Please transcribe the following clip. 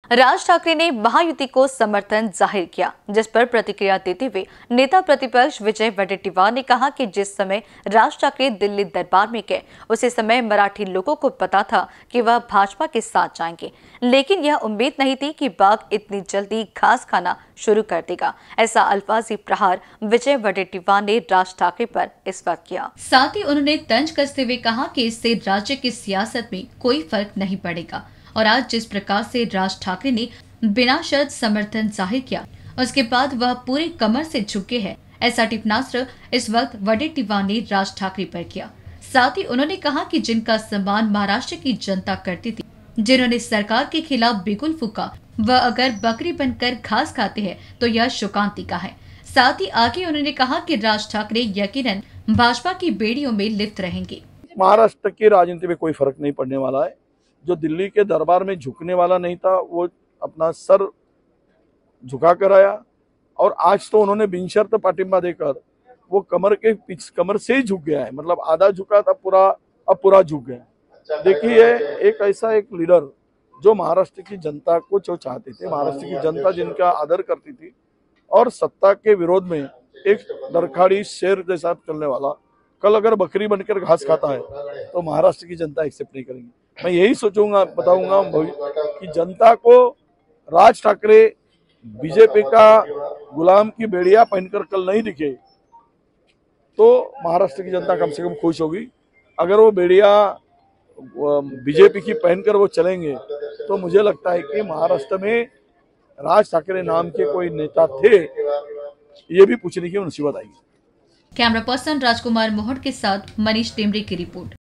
राज ठाकरे ने महायुति को समर्थन जाहिर किया, जिस पर प्रतिक्रिया देते हुए नेता प्रतिपक्ष विजय वडेट्टीवार ने कहा कि जिस समय राज ठाकरे दिल्ली दरबार में गए, उसी समय मराठी लोगों को पता था कि वह भाजपा के साथ जाएंगे, लेकिन यह उम्मीद नहीं थी कि बाघ इतनी जल्दी घास खाना शुरू कर देगा। ऐसा अल्फाजी प्रहार विजय वडेट्टीवार ने राज ठाकरे पर इस वक्त किया। साथ ही उन्होंने तंज कसते हुए कहा कि इससे राज्य की सियासत में कोई फर्क नहीं पड़ेगा और आज जिस प्रकार से राज ठाकरे ने बिना शर्त समर्थन जाहिर किया, उसके बाद वह पूरी कमर से झुके हैं। ऐसा टिप्पणास्त्र इस वक्त वडेट्टीवार ने राज ठाकरे पर किया। साथ ही उन्होंने कहा कि जिनका सम्मान महाराष्ट्र की जनता करती थी, जिन्होंने सरकार के खिलाफ बिगुल फूका, वह अगर बकरी बनकर घास खाते हैं तो यह शोकांतिका है। साथ ही आगे उन्होंने कहा कि राज ठाकरे यकीनन भाजपा की बेड़ियों में लिप्त रहेंगे। महाराष्ट्र की राजनीति में कोई फर्क नहीं पड़ने वाला है। जो दिल्ली के दरबार में झुकने वाला नहीं था, वो अपना सर झुका कर आया और आज तो उन्होंने बिनशर्त पाटिंबा देकर वो कमर से ही झुक गया है। मतलब आधा झुका था, अब पूरा झुक गया। देखिए, एक ऐसा एक लीडर जो महाराष्ट्र की जनता को जो चाहते थे, महाराष्ट्र की जनता जिनका आदर करती थी, और सत्ता के विरोध में एक डरखाड़ी शेर जैसा चलने वाला कल अगर बकरी बनकर घास खाता है तो महाराष्ट्र की जनता एक्सेप्ट नहीं करेगी। मैं यही बताऊंगा कि जनता को राज ठाकरे बीजेपी का गुलाम की बेड़िया पहनकर कल नहीं दिखे तो महाराष्ट्र की जनता कम से कम खुश होगी। अगर वो बेड़िया बीजेपी की पहनकर वो चलेंगे तो मुझे लगता है कि महाराष्ट्र में राज ठाकरे नाम के कोई नेता थे, ये भी पूछने की मुसीबत आएगी। कैमरा पर्सन राजकुमार मोहन के साथ मनीष टेमरे की रिपोर्ट।